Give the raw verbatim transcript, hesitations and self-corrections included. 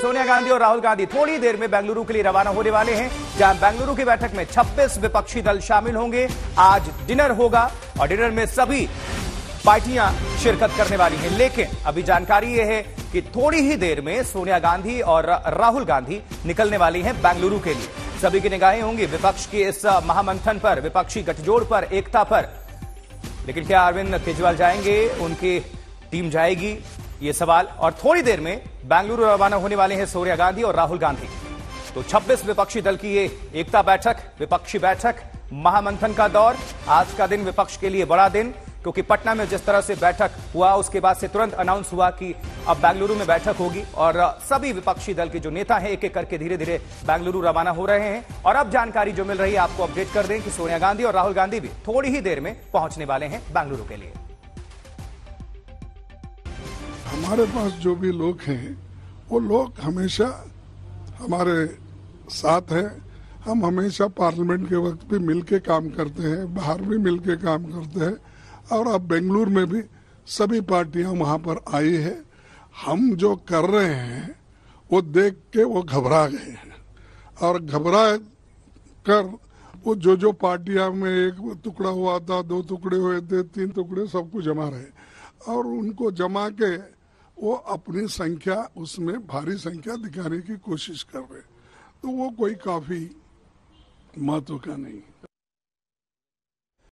सोनिया गांधी और राहुल गांधी थोड़ी देर में बेंगलुरु के लिए रवाना होने वाले हैं, जहां बेंगलुरु की बैठक में छब्बीस विपक्षी दल शामिल होंगे। आज डिनर होगा और डिनर में सभी पार्टियां शिरकत करने वाली हैं। लेकिन अभी जानकारी यह है कि थोड़ी ही देर में सोनिया गांधी और राहुल गांधी निकलने वाली हैं बेंगलुरु के लिए। सभी की निगाहें होंगी विपक्ष के इस महामंथन पर, विपक्षी गठजोड़ पर, एकता पर। लेकिन क्या अरविंद केजरीवाल जाएंगे, उनकी टीम जाएगी, ये सवाल। और थोड़ी देर में बेंगलुरु रवाना होने वाले हैं सोनिया गांधी और राहुल गांधी। तो छब्बीस विपक्षी दल की ये एकता बैठक, विपक्षी बैठक, महामंथन का दौर। आज का दिन विपक्ष के लिए बड़ा दिन, क्योंकि पटना में जिस तरह से बैठक हुआ उसके बाद से तुरंत अनाउंस हुआ कि अब बेंगलुरु में बैठक होगी और सभी विपक्षी दल के जो नेता हैं एक एक करके धीरे धीरे बेंगलुरु रवाना हो रहे हैं। और अब जानकारी जो मिल रही है आपको अपडेट कर दें कि सोनिया गांधी और राहुल गांधी भी थोड़ी ही देर में पहुंचने वाले हैं बेंगलुरु के लिए। हमारे पास जो भी लोग हैं वो लोग हमेशा हमारे साथ हैं। हम हमेशा पार्लियामेंट के वक्त भी मिलके काम करते हैं, बाहर भी मिलके काम करते हैं। और अब बेंगलुरु में भी सभी पार्टियां वहां पर आई है। हम जो कर रहे हैं वो देख के वो घबरा गए हैं और घबरा कर वो जो जो पार्टियां में एक टुकड़ा हुआ था, दो टुकड़े हुए थे, तीन टुकड़े, सबको जमा रहे और उनको जमा के वो अपनी संख्या उसमें भारी संख्या दिखाने की कोशिश कर रहे। तो वो कोई काफी महत्व का नहीं।